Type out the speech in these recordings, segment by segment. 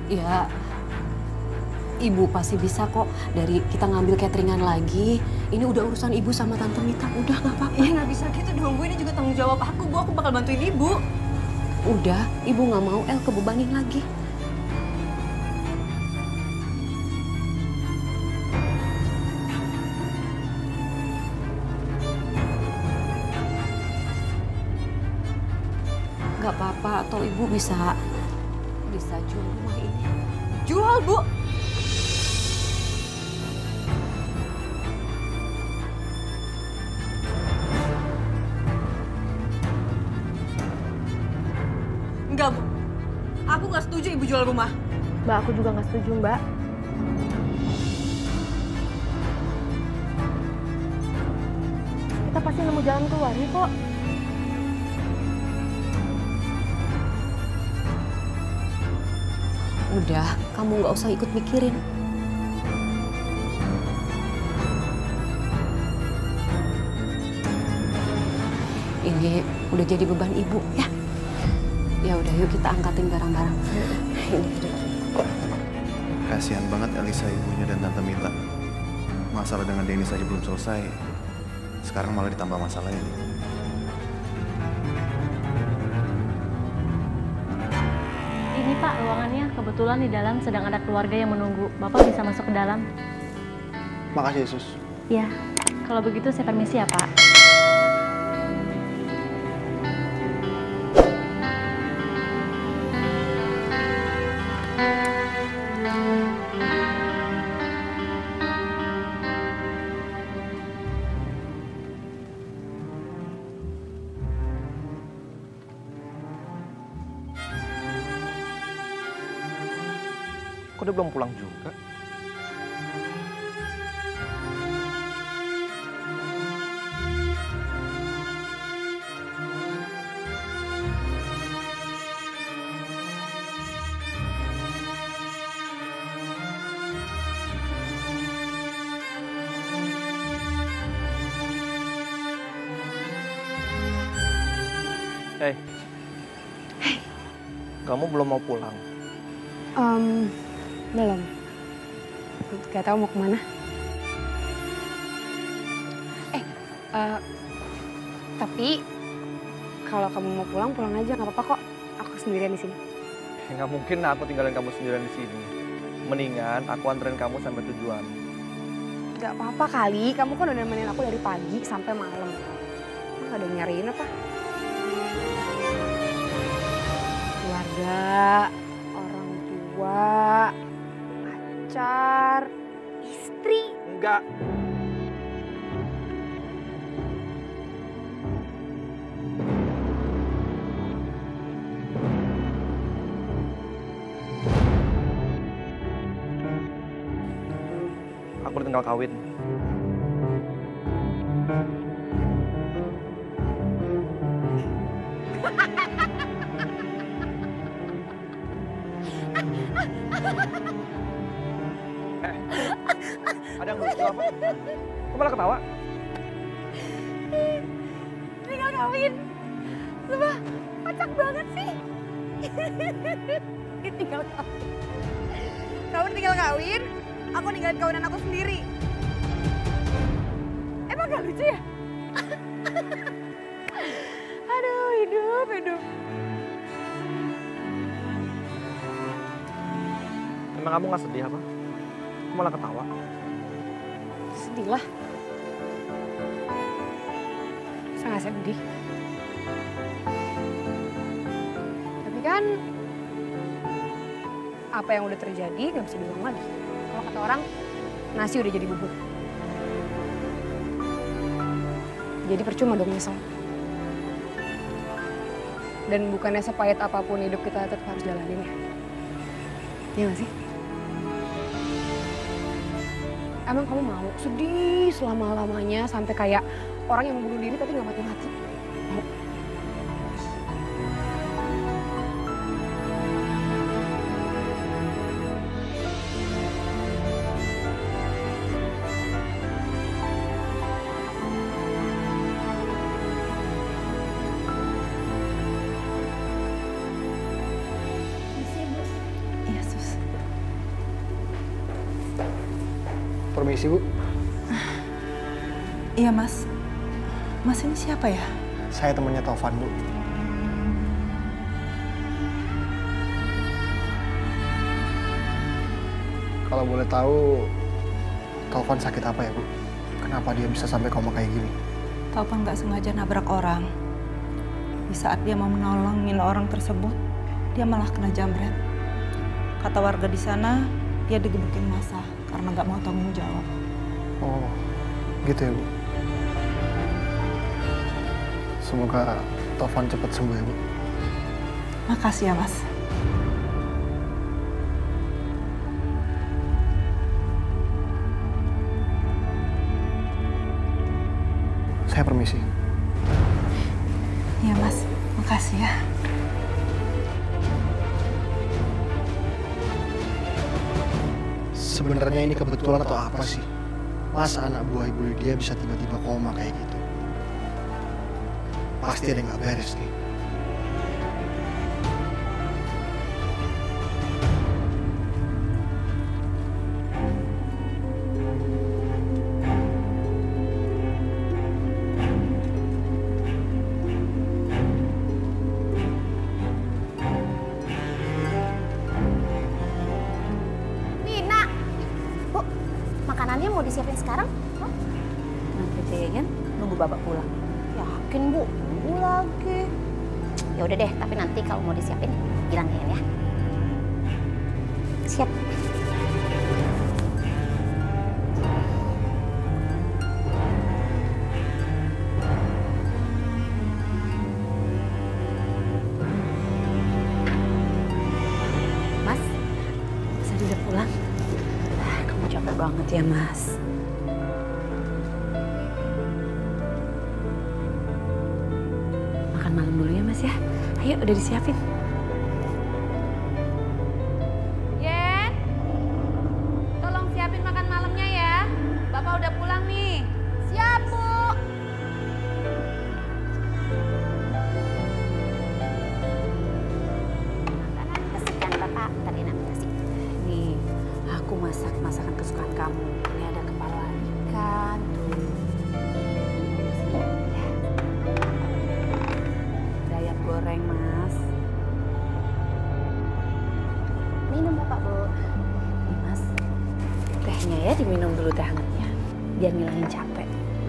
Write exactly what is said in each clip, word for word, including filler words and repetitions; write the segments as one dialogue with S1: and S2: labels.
S1: Ya, ibu pasti bisa kok. Dari kita ngambil cateringan lagi. Ini udah urusan ibu sama Tante Mita. Udah nggak apa-apa.
S2: Ya nggak bisa gitu dong Bu. Ini juga tanggung jawab aku Bu. Aku bakal bantuin ibu.
S1: Udah, ibu nggak mau El kebebanin lagi. Nggak apa-apa, atau ibu bisa bisa jual rumah ini.
S2: Jual Bu? Enggak Bu. Aku nggak setuju ibu jual rumah.
S3: Mbak, aku juga nggak setuju, Mbak. Kita pasti nemu jalan keluarnya kok.
S1: Udah, kamu nggak usah ikut mikirin. Ini udah jadi beban ibu, ya. Ya udah, yuk kita angkatin barang-barang. Ini udah.
S4: Kasihan banget Elisa ibunya dan Tante Mita. Masalah dengan Dennis aja belum selesai. Sekarang malah ditambah masalah ini.
S3: Ini Pak, ruangannya. Kebetulan di dalam sedang ada keluarga yang menunggu. Bapak bisa masuk ke dalam.
S4: Makasih Yesus.
S3: Ya, kalau begitu saya permisi ya Pak.
S5: Kok dia belum pulang juga? Hei. Hei. Kamu belum mau pulang?
S6: Um, belum. Gak tahu mau kemana. Eh, uh, tapi kalau kamu mau pulang, pulang aja. Gak apa-apa kok. Aku sendirian di sini.
S5: Nggak mungkin aku tinggalin kamu sendirian di sini. Mendingan aku anterin kamu sampai tujuan.
S6: Gak apa-apa kali. Kamu kan udah nemenin aku dari pagi sampai malam. Gak ada yang nyariin apa? Keluarga, orang tua, pacar, istri.
S5: Enggak. Aku tinggal kawin. Eh, ada yang lucu apa? Kok malah ketawa?
S6: Tinggal kawin. Sumpah, kocak banget sih. Tinggal kawin. Kamu tinggal kawin, aku ninggalin kawinan aku sendiri. Emang gak lucu ya? Aduh, hidup, hidup.
S5: Emang kamu nggak sedih apa? Kamu malah ketawa.
S6: Sedih lah. Sangat sedih. Tapi kan apa yang udah terjadi gak bisa diulang lagi. Kalau kata orang, nasi udah jadi bubur. Jadi percuma dong nyesel. Dan bukannya sepahit apapun hidup kita tetap harus jalanin ya. Iya gak sih? Emang kamu mau sedih selama-lamanya sampai kayak orang yang bunuh diri tapi gak mati-mati? Mau?
S1: Iya, Sus.
S7: Permisi, Bu.
S8: Iya, Mas. Mas ini siapa ya?
S7: Saya temannya Taufan, Bu. Kalau boleh tahu, Taufan sakit apa ya, Bu? Kenapa dia bisa sampai koma kayak gini?
S8: Taufan nggak sengaja nabrak orang. Di saat dia mau menolongin orang tersebut, dia malah kena jambret. Kata warga di sana, dia digebukin massa karena nggak mau tanggung jawab.
S7: Oh, gitu ya, Bu. Semoga Taufan cepat sembuh ya, Bu.
S8: Makasih ya, Mas.
S7: Saya permisi.
S8: Iya, Mas. Makasih ya.
S7: Sebenarnya ini kebetulan atau apa sih? Masa anak buah Ibu Lydia bisa tiba-tiba koma kayak gitu? Pasti ada yang nggak beres nih.
S9: Makanannya mau disiapin sekarang? Hah? Nanti deh, nunggu bapak pulang. Yakin Bu, nunggu lagi. Ya udah deh, tapi nanti kalau mau disiapin bilang ya, ya. Siap. Mas, saya udah pulang. Capek banget ya, Mas. Makan malam dulu ya, Mas ya. Ayo, udah disiapin. Yen, tolong siapin makan malamnya ya. Bapak udah pulang nih. Siap, Bu. Makanan kesukaan Bapak, tadi nanti kasih. Nih. Aku masak masakan kesukaan kamu. Ini ada kepala ikan, tuh. Ada ayam goreng, Mas. Minum Bapak, Bu. Ini, Mas. Tehnya ya diminum dulu teh hangatnya. Biar ngilangin capek.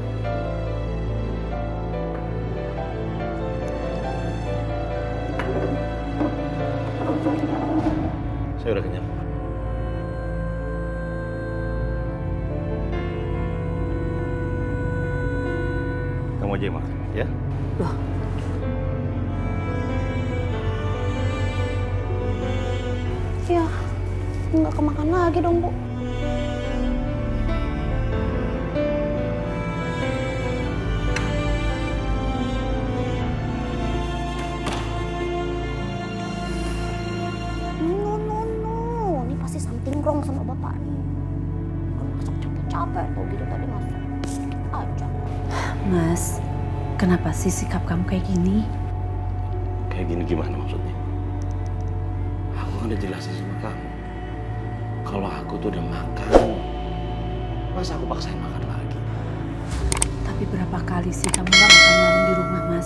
S10: Saya udah kenyang. Kamu aja yang makan, ya?
S9: Loh. Ya, nggak kemakan lagi dong, Bu. No, no, no. Ini pasti something wrong sama Bapak nih. Masak capek-capek tuh gitu tadi masak. Aja. Mas, kenapa sih sikap kamu kayak gini?
S10: Kayak gini gimana maksudnya? Aku kan udah jelasin sama kamu. Kalau aku tuh udah makan, masa aku paksain makan lagi?
S9: Tapi berapa kali sih kamu gak makan malam di rumah, Mas?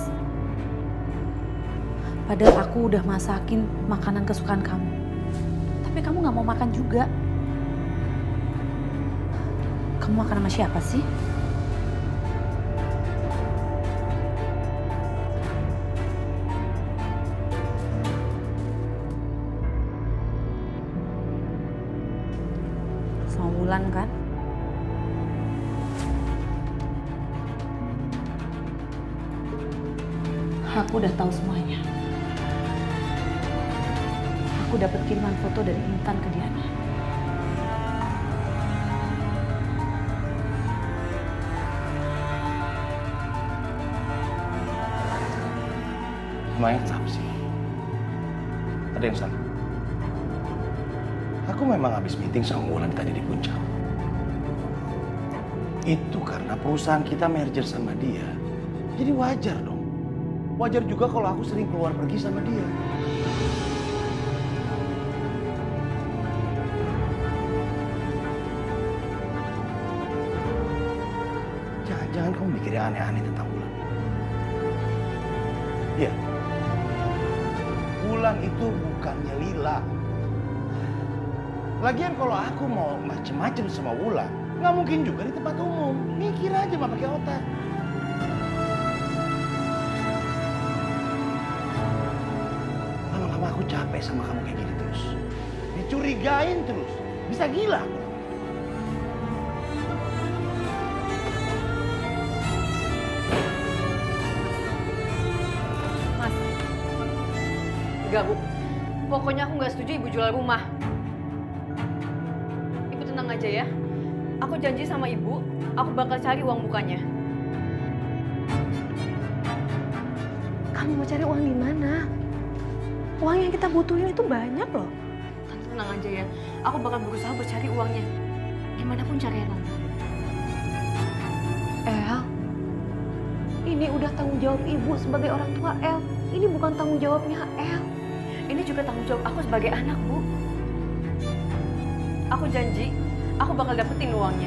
S9: Padahal aku udah masakin makanan kesukaan kamu. Tapi kamu gak mau makan juga. Kamu makan sama siapa sih? Sama Wulan kan? Aku udah tahu semuanya. Aku dapat kiriman foto dari Intan ke Diana.
S10: Emangnya kenapa sih? Ada yang salah? Aku memang habis meeting sama Wulan tadi di Puncak. Itu karena perusahaan kita merger sama dia. Jadi wajar dong. Wajar juga kalau aku sering keluar pergi sama dia. kamu mikirnya aneh-aneh tentang Wulan? Iya. Wulan itu bukannya Lila. Lagian kalau aku mau macem-macem sama Wulan, nggak mungkin juga di tempat umum. Mikir aja mah pakai otak. Lama-lama aku capek sama kamu kayak gini terus. Dicurigain terus. Bisa gila aku.
S2: Mas, enggak Bu. Pokoknya aku nggak setuju Ibu jual rumah. Ibu tenang aja ya. Aku janji sama Ibu, aku bakal cari uang mukanya.
S1: Kamu mau cari uang di mana? Uang yang kita butuhin itu banyak loh.
S2: Tante tenang aja ya. Aku bakal berusaha buat cari uangnya. Gimana pun caranya, Tante.
S1: El, ini udah tanggung jawab ibu sebagai orang tua El. Ini bukan tanggung jawabnya El.
S2: Ini juga tanggung jawab aku sebagai anak, Bu. Aku janji, aku bakal dapetin uangnya.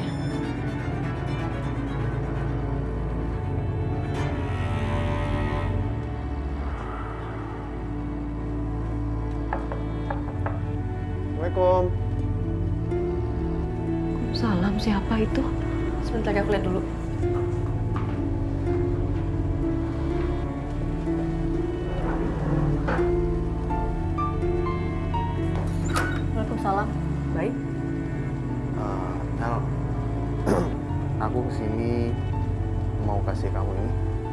S4: Assalamualaikum.
S1: Salam, siapa itu?
S2: Sebentar ya, aku lihat dulu. Waalaikumsalam. Baik.
S4: Uh, El, aku kesini mau kasih kamu ini.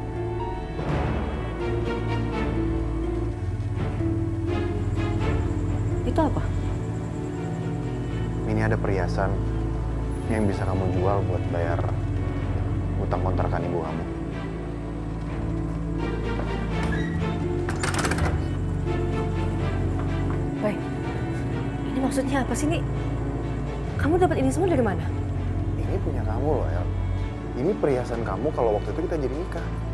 S2: Itu apa?
S4: Ini ada perhiasan yang bisa kamu jual buat bayar utang kontrakan ibu kamu.
S2: Baik. Ini maksudnya apa sih, Nik? Kamu dapat ini semua dari mana?
S4: Ini punya kamu loh, El. Ini perhiasan kamu kalau waktu itu kita jadi nikah.